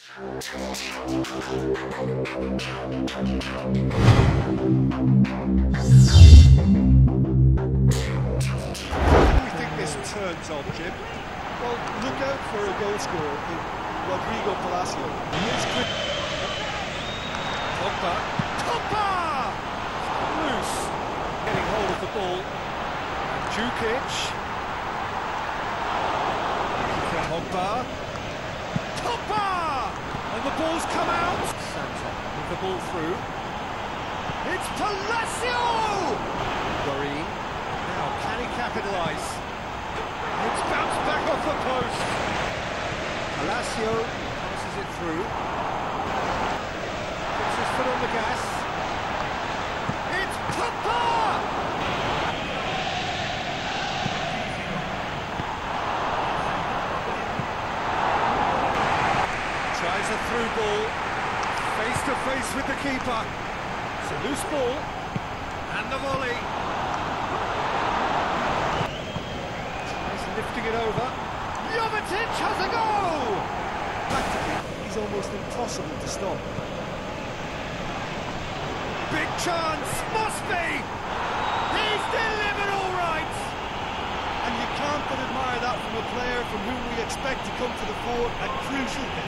This turns on, Jim. Well, look out for a goal scorer in Rodrigo Palacio. Pogba. Loose. Getting hold of the ball. Djukic. Pogba. And the ball's come out. Santa with the ball through. It's Palacio! Guarín. Now, can he capitalise? It's bounced back off the post. Palacio passes it through. Puts his foot on the gas. It's Pogba! Tries a through ball. Face to face with the keeper. It's a loose ball. And the volley. Lifting it over. Jovetic has a goal! Practically, he's almost impossible to stop. Big chance, must be! He's delivered all right! And you can't but admire that from a player from whom we expect to come to the fore at crucial